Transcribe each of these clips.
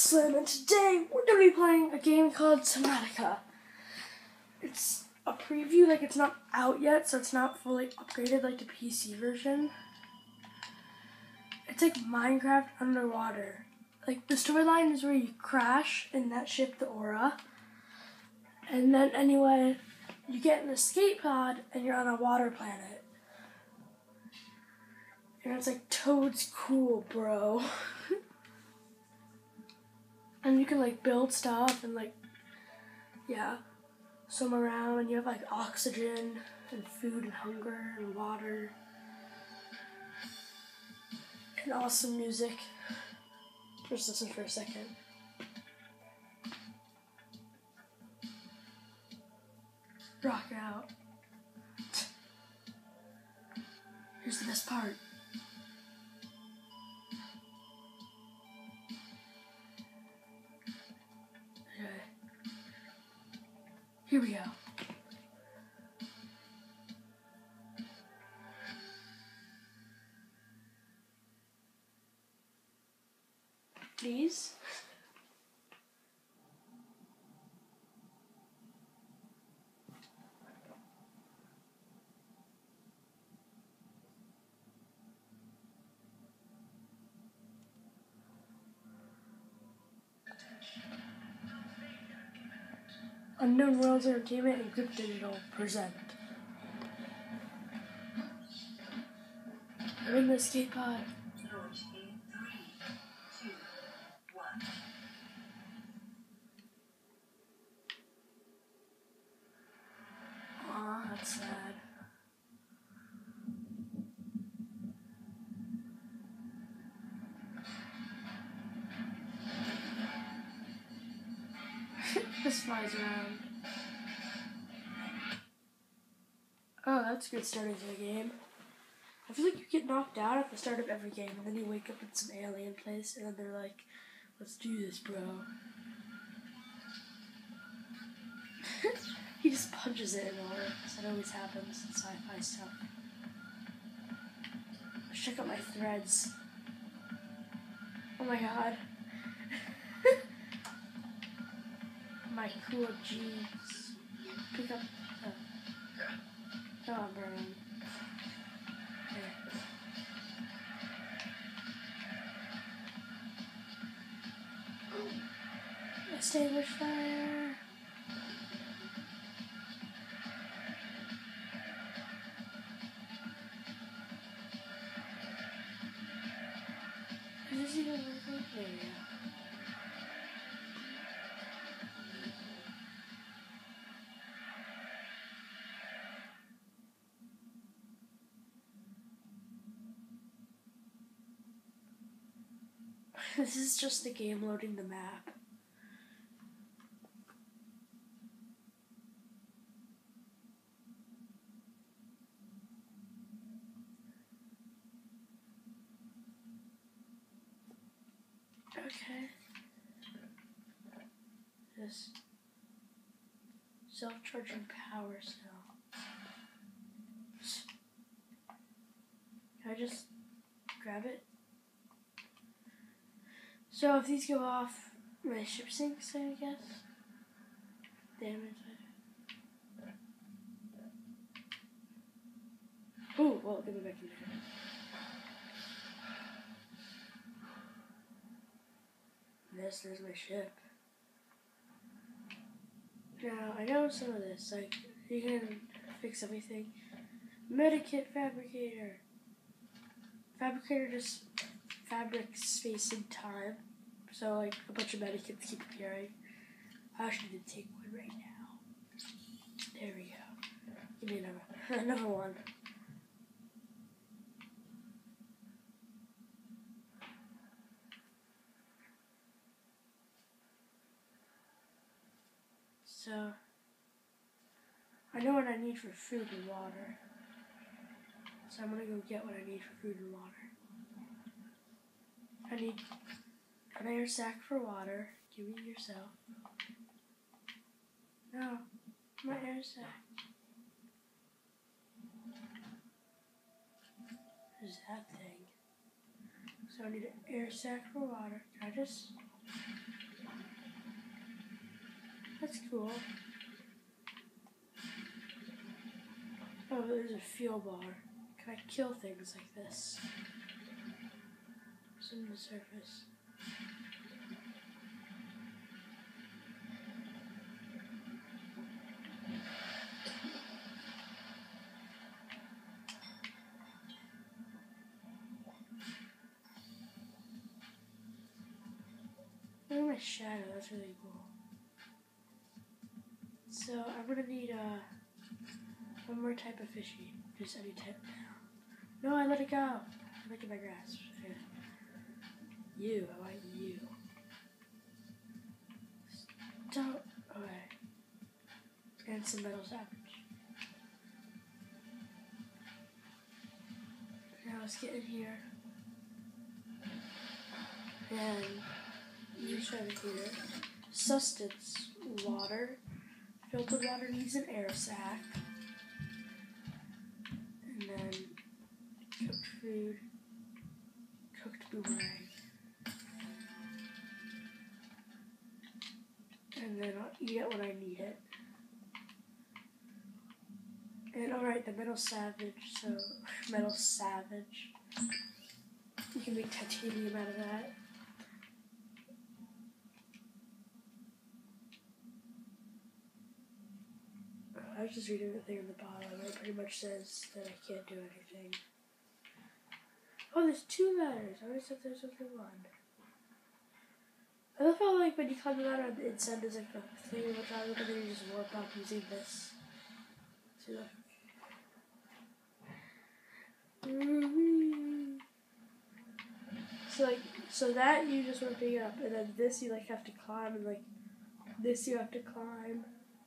Slim, and today we're going to be playing a game called Subnautica. It's a preview, like it's not out yet, so it's not fully upgraded like the PC version. It's like Minecraft underwater. Like the storyline is where you crash in that ship, the Aura, and then anyway, you get an escape pod and you're on a water planet. And it's like Toad's cool, bro. And you can like build stuff and like, yeah, swim around, and you have like oxygen and food and hunger and water and awesome music. Just listen for a second. Rock out. Here's the best part. Here we go. Please. Unknown Worlds Entertainment and Grip Digital present. I'm in the escape pod. Aw, that's sad. This flies around. Oh, that's a good starting to the game. I feel like you get knocked out at the start of every game, and then you wake up in some alien place, and then they're like, let's do this, bro. He just punches it and it works. That always happens in sci-fi stuff. Let's check out my threads. Oh my god. My cool jeans. Pick up the... Oh, I'm burning. Okay. Extinguish fire. Is this even working? There we go. This is just the game loading the map. Okay. This self-charging power cell. Can I just grab it? So if these go off, my ship sinks, I guess. Damage. Ooh, well, get me back in there. There's my ship. Now, I know some of this, like, you can fix everything. Medikit fabricator. Fabricator just fabrics space and time. So, like, a bunch of medikits keep appearing. I actually need to take one right now. There we go. Give me another one. So, I know what I need for food and water. So I'm gonna go get what I need for food and water. I need an air sac for water. Give me yourself. No, my air sac. There's that thing. So I need an air sac for water. Can I just that's cool. Oh, there's a fuel bar. Can I kill things like this? What's on the surface? Look at my shadow, that's really cool. So I'm gonna need one more type of fishy. Just any type now. No, I let it go. Look at my grasp. Okay. You, I want you. Stop. Okay. And some metal savage. Now let's get in here. And use right here. Sustenance, water. Filtered water needs an air sac. And then cooked food. Cooked boomerang. And then I'll eat it when I need it. And alright, the metal savage, so metal savage. You can make titanium out of that. I was just reading the thing on the bottom, and it pretty much says that I can't do anything. Oh, there's 2 ladders. I always thought there was only 1. I love how, like, when you climb the ladder, it sends like a thing of a triangle, but then you just warp up using this. See, look. So, like, so that you just want to pick up, and then this you, like, have to climb, and, like, this you have to climb.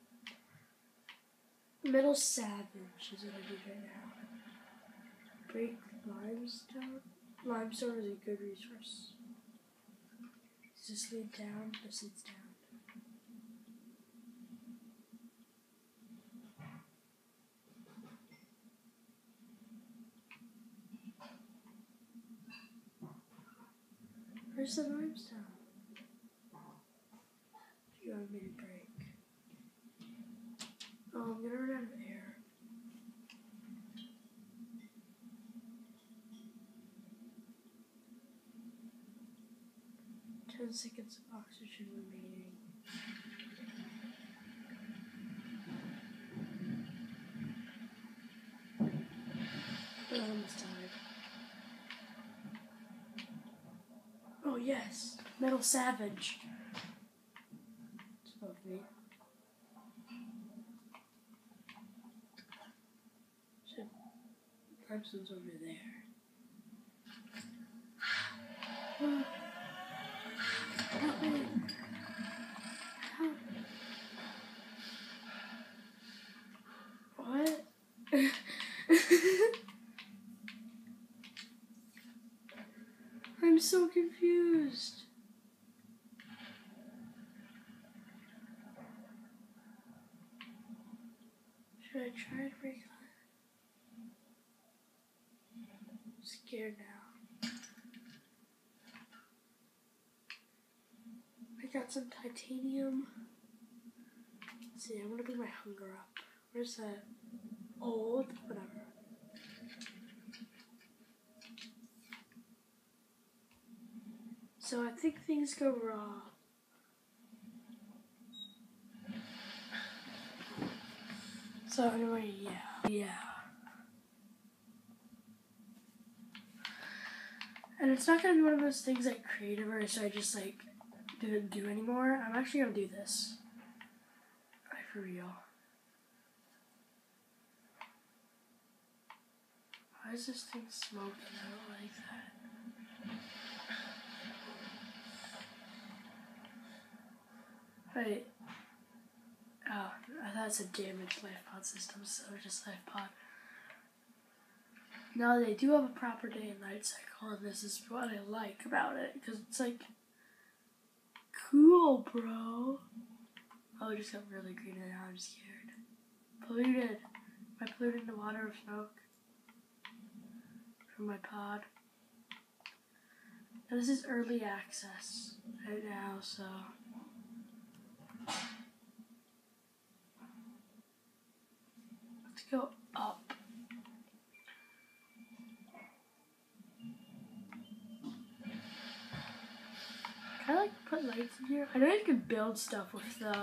Metal savage is what I need right now. Break limestone. Limestone is a good resource. Just lead down. This leads down. Where's the limestone? You want me to break? Oh, I'm gonna run out of air. Ten seconds of oxygen remaining. I almost died. Oh yes, metal savage. It's above me. So, limestone's over there. Help me. Help. What? I'm so confused. Should I try to break it? I'm scared now. I got some titanium. Let's see, I'm gonna bring my hunger up. Where's that? Old? Whatever. So I think things go wrong. So anyway, yeah. And it's not gonna be one of those things like creative or so I just like didn't do anymore. I'm actually gonna do this. Like for real. Why is this thing smoking out like that? Wait. Oh, I thought it's a damaged life pod system, so just life pod. No, they do have a proper day and night cycle, and this is what I like about it, because it's like, cool, bro. Oh, it just got really green and now I'm scared. Polluted. Am I polluting the water with smoke? From my pod. Now, this is early access right now, so. go up. Can I like put lights in here? I know you can build stuff with the.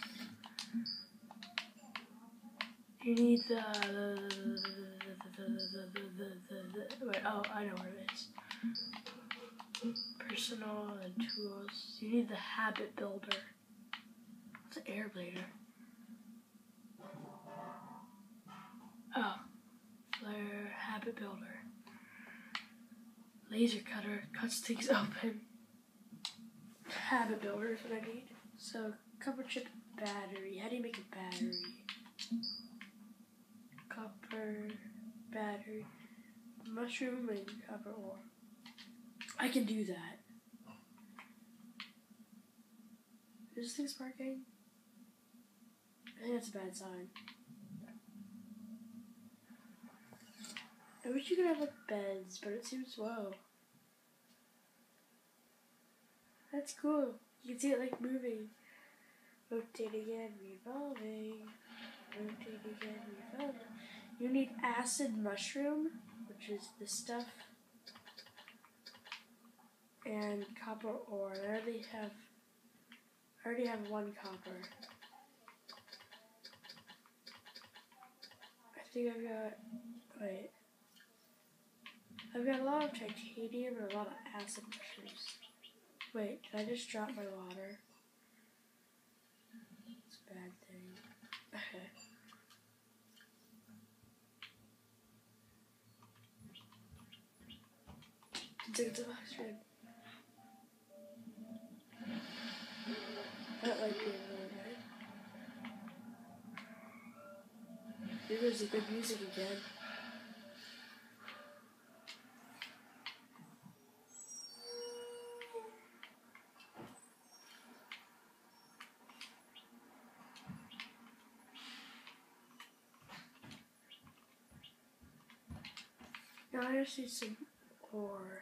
You need the wait, oh, I know where it is. Personal and tools. You need the habit builder. What's an air blader? Oh, flare habit builder. Laser cutter cuts things open. Habit builder is what I need. So copper chip battery. How do you make a battery? Copper battery. Mushroom and copper ore. I can do that. Is this thing sparking? I think that's a bad sign. I wish you could have like beds, but it seems slow. That's cool. You can see it like moving. Rotating and revolving. Rotating and revolving. You need acid mushroom, which is this stuff. And copper ore. I already have one copper. I think I've got a lot of titanium and a lot of acid mushrooms. Wait, did I just drop my water? It's a bad thing. Okay. Take the mushroom. I don't like being alone, right? Maybe there's a good music again. Now I just need some ore.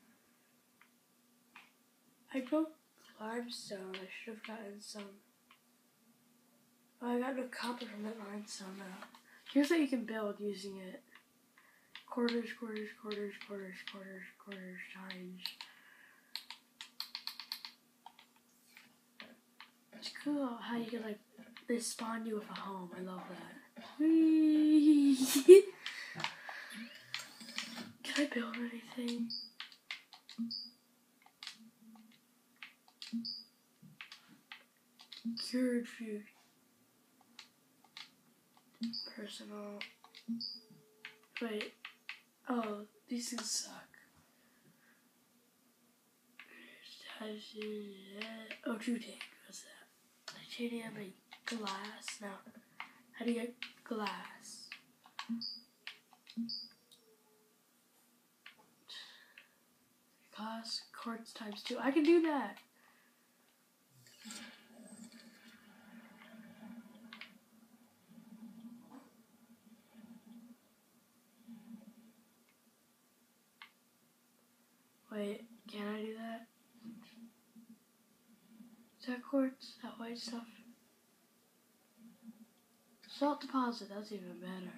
I broke limestone. I should have gotten some. Oh, I got no copper from that limestone now. Here's what you can build using it. Quarters times. It's cool how you can like, they spawn you with a home. I love that. Whee! Can I build anything? Cured food. Personal. Wait. Oh, these things suck. Oh, true tank. What's that? Titanium and glass. Now, how do you get glass? Glass quartz times 2. I can do that. Wait, can I do that? Is that quartz? That white stuff? Salt deposit, that's even better.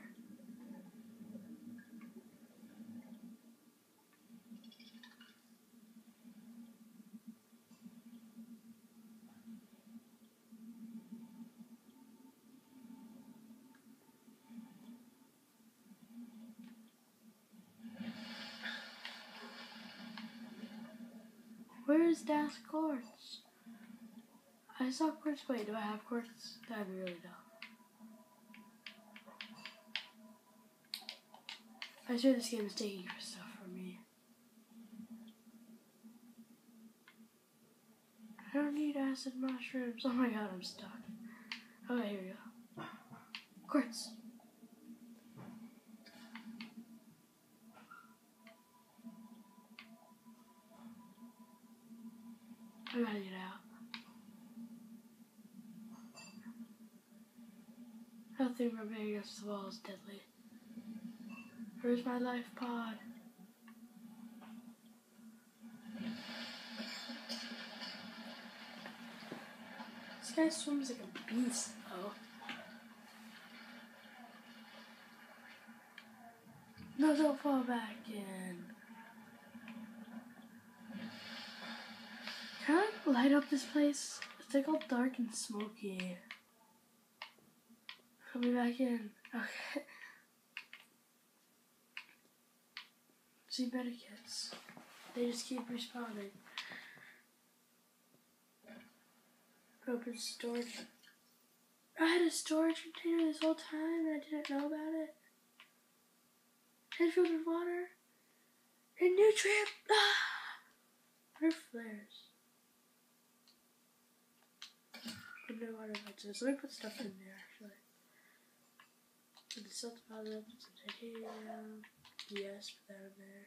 Where is that quartz? I saw quartz. Wait, do I have quartz? That'd be really dumb. I swear this game is taking stuff from me. I don't need acid mushrooms. Oh my god, I'm stuck. Okay, here we go. Quartz. I gotta get out. Nothing remaining against the wall is deadly. Where's my life pod? This guy swims like a beast, though. No, don't fall back in. Can I light up this place? It's like all dark and smoky. Put me back in. Okay. See medikits. They just keep respawning. Open storage. I had a storage container this whole time and I didn't know about it. And filled with water. And nutrient. What are flares? But no water vents. So let me put stuff in there actually. Put the salt deposit, put some titanium. Yes, put that in there.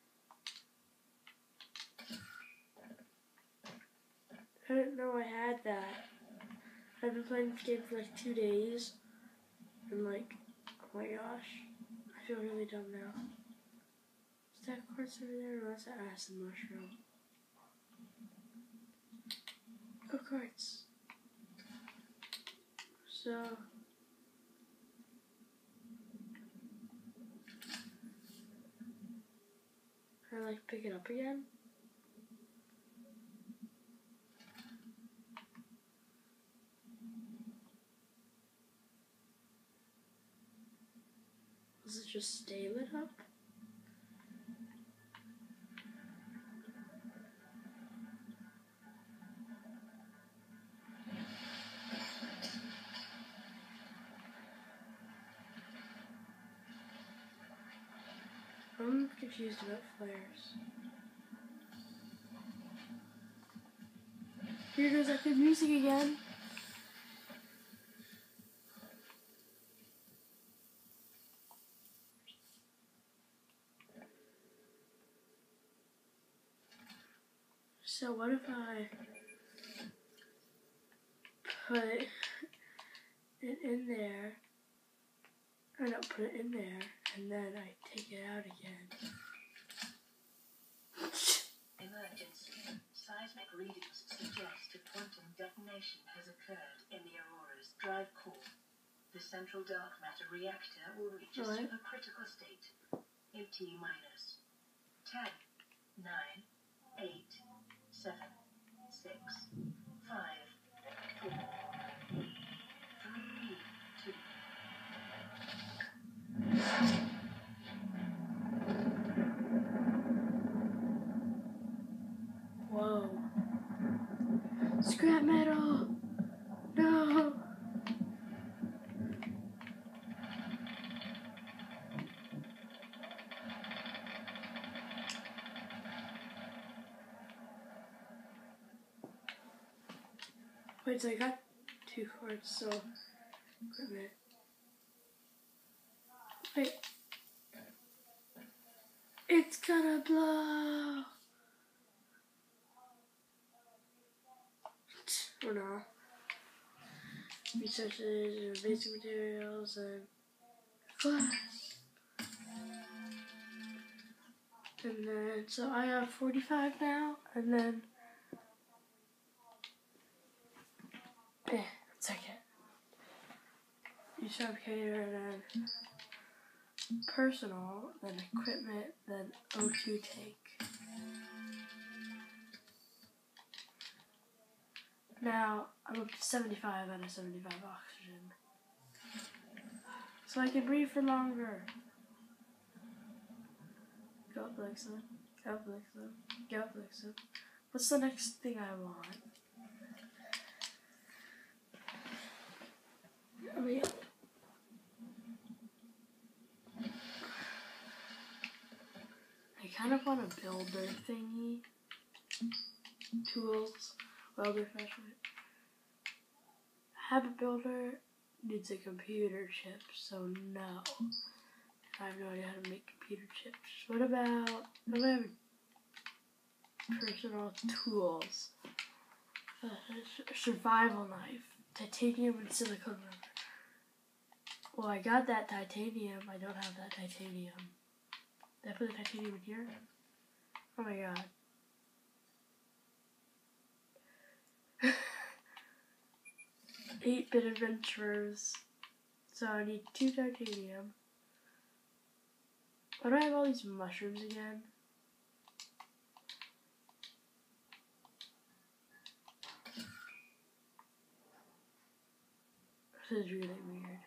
I didn't know I had that. I've been playing this game for like 2 days. And like, oh my gosh. I feel really dumb now. Is that quartz over there or is that acid mushroom? Oh, quartz. So, can I like pick it up again? Does it just stay lit up? I'm confused about flares. Here goes that good music again. So what if I put it in there, I don't put it in there, and then I take it out again. Emergency. Seismic readings suggest a quantum detonation has occurred in the Aurora's drive core. The central dark matter reactor will reach a supercritical state. 80 minus 10, 9, 8, 7, 6, 5, 4, 3, 2. Whoa. Scrap metal! No! Wait, so I got 2 quartz, so equipment. Wait. It's gonna blow! Or no. Resources and basic materials and glass. And then, so I have 45 now, and then, one second. Use fabricator, and then personal, then equipment, then O2 tank. Now, I'm up to 75 out of 75 oxygen. So I can breathe for longer. Go up like so. Go up like so. Go up like so. What's the next thing I want? I mean, I kind of want a builder thingy. Tools. Welder flashlight. Habit builder needs a computer chip, so no. I have no idea how to make computer chips. What about personal tools? Survival knife. Titanium and silicone rubber. Well, I got that titanium. I don't have that titanium. Did I put the titanium in here? Oh my god. 8-bit adventurers. So I need 2 titanium. Why do I have all these mushrooms again? This is really weird.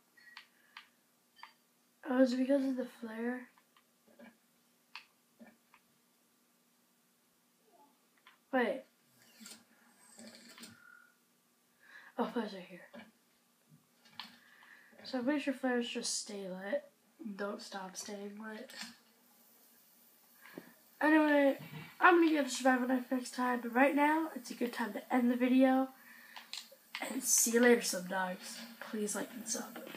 Oh, is it because of the flare? Wait. Oh, flares are here. So I'm pretty sure flares just stay lit. Don't stop staying lit. Anyway, I'm gonna get a survival knife next time, but right now, it's a good time to end the video. And see you later, sub dogs. Please like and sub.